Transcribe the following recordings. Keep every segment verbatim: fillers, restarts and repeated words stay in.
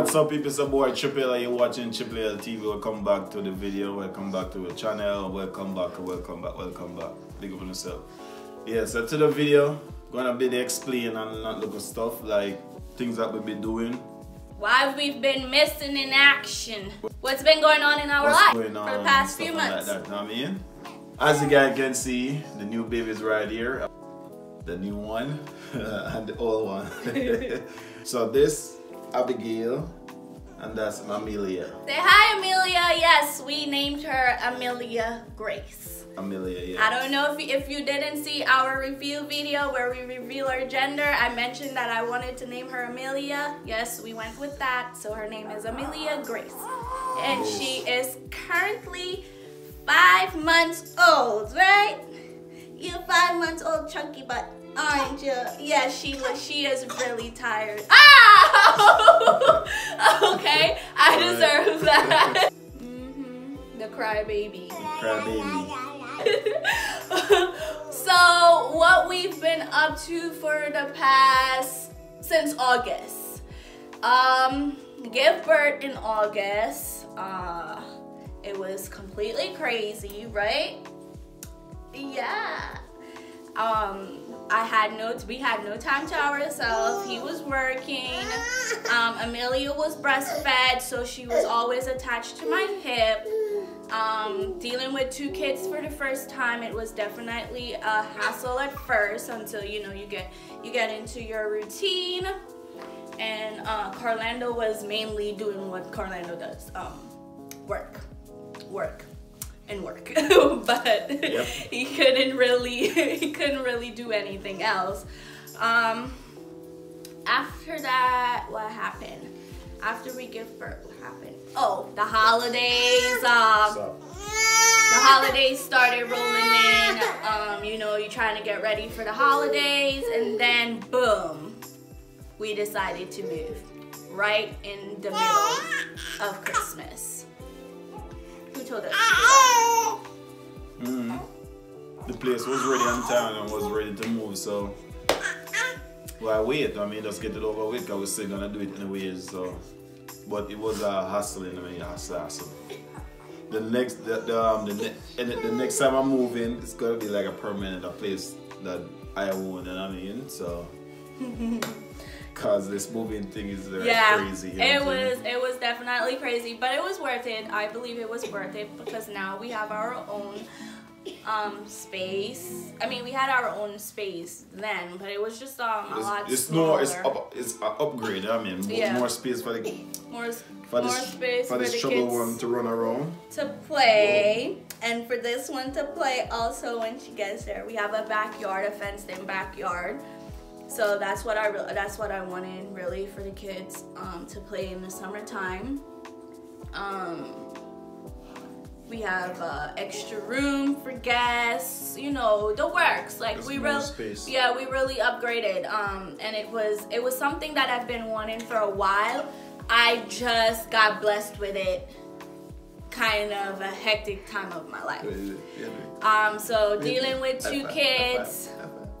What's up, people? It's your boy Triple L. You're watching Triple L T V. Welcome back to the video. Welcome back to the channel. Welcome back. Welcome back. Welcome back. Big up on yourself. Yeah, so to the video, gonna be the explain and not look at stuff like things that we've been doing. Why we've been missing in action. What's been going on in our What's life going on for the past few months. Like that, know what I mean? As you guys can see, the new baby's right here. The new one and the old one. So this, Abigail, and that's Amelia. Say hi, Amelia. Yes, we named her Amelia Grace. Amelia, yeah. I don't know if you, if you didn't see our reveal video where we reveal our gender. I mentioned that I wanted to name her Amelia. Yes, we went with that. So her name is Amelia Grace. And yes. She is currently five months old, right? You're five months old, chunky butt, aren't you? Yeah, she was. She is really tired. Ah! Okay, I deserve that. Mm-hmm. The crybaby. Crybaby. So, what we've been up to for the past since August. Um, give birth in August. Uh, it was completely crazy, right? Yeah. Um, I had no, we had no time to ourselves. He was working. Um, Amelia was breastfed, so she was always attached to my hip. Um, dealing with two kids for the first time, it was definitely a hassle at first until you know you get you get into your routine. And uh, Carlando was mainly doing what Carlando does: um, work, work. And work, but yep. he couldn't really he couldn't really do anything else. Um, after that, what happened? After we give birth, what happened? Oh, the holidays. Um, the holidays started rolling in. Um, you know, you're trying to get ready for the holidays, and then boom, we decided to move right in the middle of Christmas. Who told us? Mm. The place was ready on time and was ready to move, so why wait? I mean, just get it over with. I was still gonna do it anyways, so. But it was a hassle in a way, hassle, hassle. The next, the, the, um, the, ne and the, the next time I'm moving, it's gonna be like a permanent, a place that I own, and I mean, so. Cause this moving thing is very yeah, crazy. You know it was it was definitely crazy, but it was worth it. I believe it was worth it because now we have our own um, space. I mean, we had our own space then, but it was just um, a it's, lot it's smaller. No, it's up, it's an upgrade. I mean, more, yeah. more space for the more, for more this, space for for this the trouble kids one to run around to play, Whoa. And for this one to play also when she gets there. We have a backyard, a fenced-in backyard. So that's what I that's what I wanted really for the kids um, to play in the summertime. Um, we have uh, extra room for guests, you know, the works. Like There's we really, yeah, we really upgraded. Um, and it was it was something that I've been wanting for a while. I just got blessed with it. Kind of a hectic time of my life. Um, so dealing with two kids.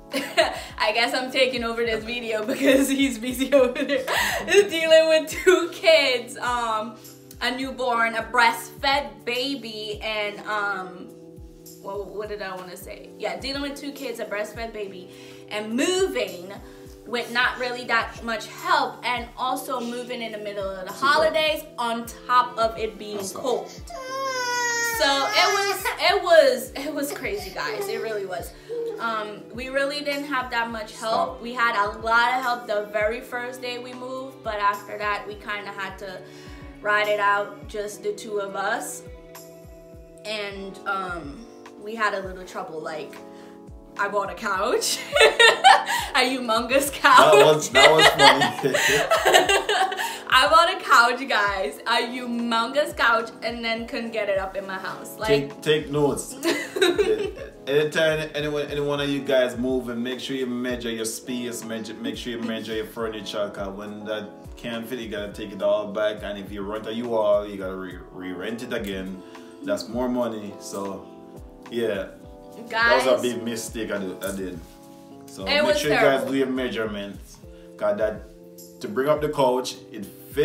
I guess I'm taking over this video because he's busy over there dealing with two kids, um, a newborn, a breastfed baby, and um, well, what did I want to say? Yeah, dealing with two kids, a breastfed baby, and moving with not really that much help, and also moving in the middle of the holidays on top of it being cold. So it was, it was, it was crazy, guys. It really was. Um, we really didn't have that much help. Stop. We had a lot of help the very first day we moved, but after that, we kind of had to ride it out, just the two of us. And um, we had a little trouble. Like, I bought a couch, a humongous couch. That was, that was funny. I bought a couch, guys, a humongous couch, and then couldn't get it up in my house. Like, take, take notes. Anytime anyone, any one of you guys move, and make sure you measure your space, measure, make sure you measure your furniture, cause when that can't fit, you gotta take it all back. And if you rent a U-Haul, you gotta re-rent it again. That's more money. So, yeah, guys, that was a big mistake I did. I did. So it make sure terrible. you guys do your measurements, cause that to bring up the couch, it fit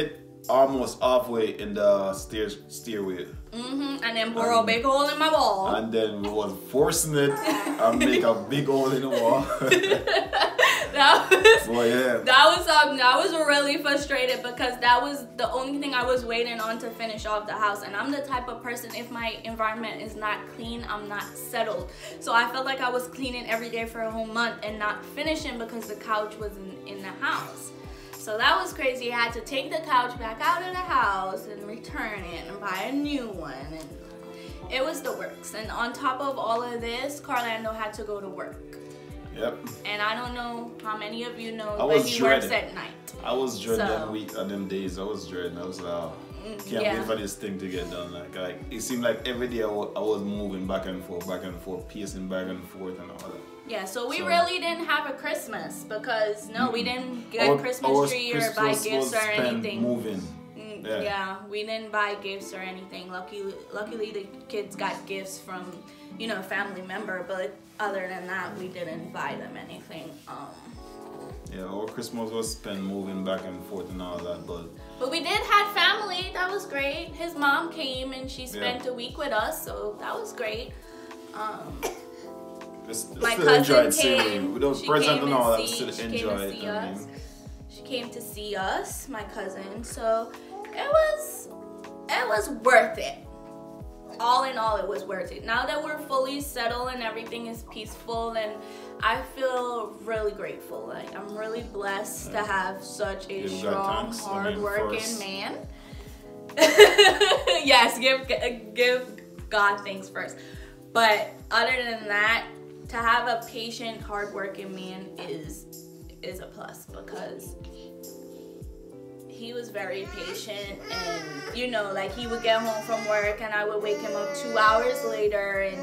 almost halfway in the stair stairway. Mm-hmm. And then bore a big hole in my wall. And then we was forcing it and make a big hole in the wall. That was, Boy, yeah. that was um, I was really frustrated because that was the only thing I was waiting on to finish off the house. And I'm the type of person, if my environment is not clean, I'm not settled. So I felt like I was cleaning every day for a whole month and not finishing because the couch was in, in the house. So that was crazy. I had to take the couch back out of the house and return it and buy a new one. And it was the works. And on top of all of this, Carlando had to go to work. Yep. And I don't know how many of you know, I but was he dreading. works at night. I was dreading So- them week and them days. I was dreading. I was like, oh, can't yeah. wait for this thing to get done. Like, like it seemed like every day I wa- I was moving back and forth, back and forth, pacing back and forth and all that. Yeah, so we So- really didn't have a Christmas because no, we didn't get Our- a Christmas our tree or Christmas buy was gifts or spent anything. Moving. Mm, Yeah. Yeah, we didn't buy gifts or anything. Luckily, luckily the kids got gifts from, you know, a family member. But other than that, we didn't buy them anything. Um, Yeah, our Christmas was spent moving back and forth and all that, but but we did have family. That was great. His mom came and she spent Yeah. a week with us, so that was great. Um, it's, it's my still cousin enjoyed seeing came. you. With those She presents came and all that, and still see, she enjoy came to it. see I us. mean, She came to see us, my cousin. So it was it was worth it. All in all, it was worth it. Now that we're fully settled and everything is peaceful, and I feel really grateful. Like I'm really blessed to have such a Give God strong, thanks. I mean, hard-working first. man. Yes, give give God thanks first. But other than that, to have a patient, hardworking man is is a plus because he was very patient, and you know, like he would get home from work and I would wake him up two hours later, and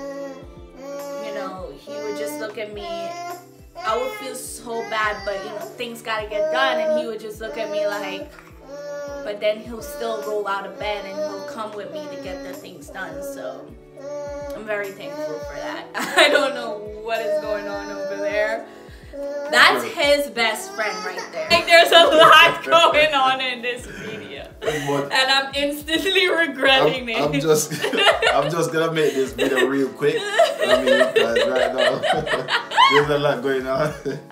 you know, he would just look at me. I would feel so bad, but you know, things gotta get done, and he would just look at me like, but then he'll still roll out of bed and he'll come with me to get the things done. So I'm very thankful for that. I don't know what is going on over there. That's his best friend right there. Like there's a lot going on in this video, But and I'm instantly regretting I'm, it. I'm just, I'm just gonna make this video real quick. I mean, because right now there's a lot going on.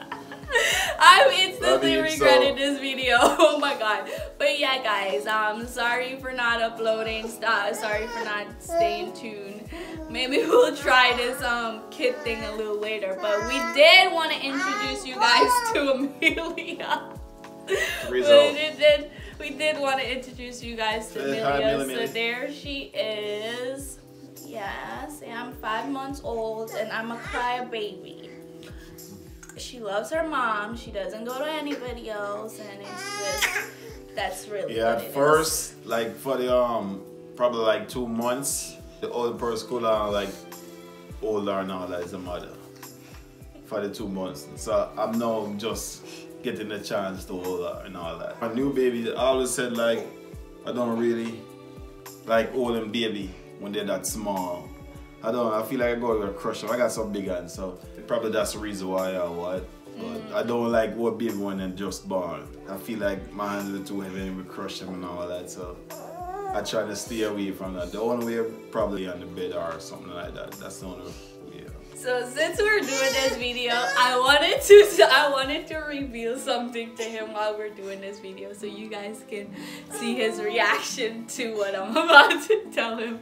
I'm instantly I mean, regretting so- this video. Oh my god. But yeah, guys, um, sorry for not uploading. Stop. Sorry for not staying tuned. Maybe we'll try this um kid thing a little later. But we did want to introduce you guys to Amelia. We did, did we did want to introduce you guys to Say hi, Amelia. Millie, Millie. So there she is. Yes, and I'm five months old and I'm a crybaby. She loves her mom. She doesn't go to any videos, and it's just that's really Yeah, what at it first, like for the um, probably like two months, the old person could uh, like older and all that as a mother for the two months. So I'm now just getting the chance to hold her and all that. My new baby, I always said like I don't really like holding baby when they're that small. I don't. I feel like I go to crush them. I got some big hands, so probably that's the reason why I what. But Mm. I don't like what baby when they're just born. I feel like my hands are too heavy and we crush them and all that. So I try to stay away from that. The only way probably on the bed or something like that. That's the only way. Yeah. So since we're doing this video, I wanted to I wanted to reveal something to him while we're doing this video, so you guys can see his reaction to what I'm about to tell him.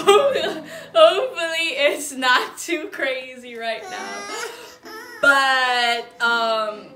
Hopefully it's not too crazy right now. But um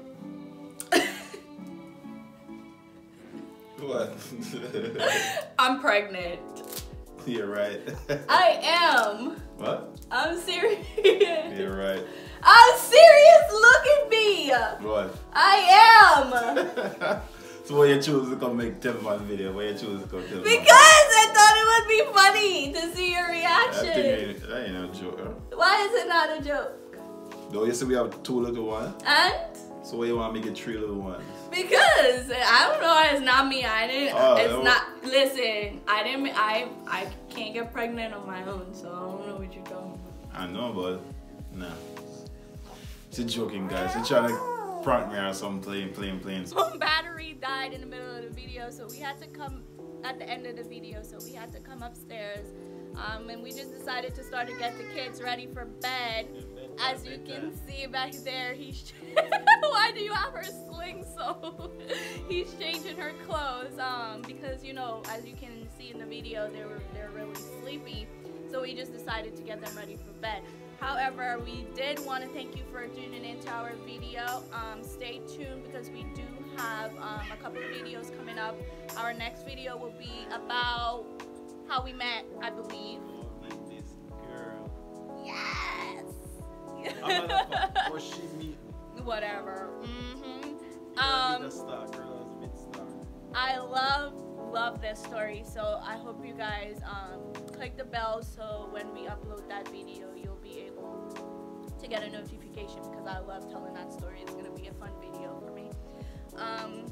What? I'm pregnant. You're right. I am. What? I'm serious. You're right. I'm serious. Look at me. What? I am. So why you choose to come make ten man video? Why you choose to come tell Because I thought it would be funny to see your I reaction. think it- that ain't no joke. Huh? Why is it not a joke? Though you say we have two little ones. And So why you want to make it three little ones? because I don't know, it's not me. I didn't. Oh, it's no. not. Listen, I didn't. I I can't get pregnant on my own, so I don't know what you're talking about. I know, but nah. She's joking, guys. She's trying to prank me or something, playing, playing, playing. Phone battery died in the middle of the video, so we had to come at the end of the video, so we had to come upstairs. Um, and we just decided to start to get the kids ready for bed. As you can see back there, he's why do you have her sling so? He's changing her clothes um, because, you know, as you can see in the video, they were they're really sleepy. So we just decided to get them ready for bed. However, we did want to thank you for tuning into our video. Um, stay tuned because we do have um, a couple of videos coming up. Our next video will be about how we met, I believe. Oh, like this girl. Yes. I'm gonna fuck, or she meet me. Whatever. Mm-hmm. Yeah, Um, a star, girl is a bit star. I love love this story, so I hope you guys um, click the bell so when we upload that video, you'll be able to get a notification because I love telling that story. It's gonna be a fun video for me. Um,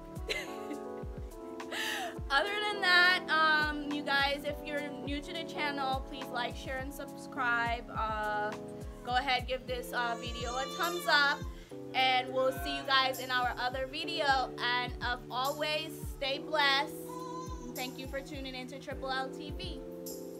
Other than that, um, you guys, if you're new to the channel, please like, share, and subscribe. Uh, go ahead, give this uh, video a thumbs up, and we'll see you guys in our other video. And as always, stay blessed. Thank you for tuning in to Triple L T V.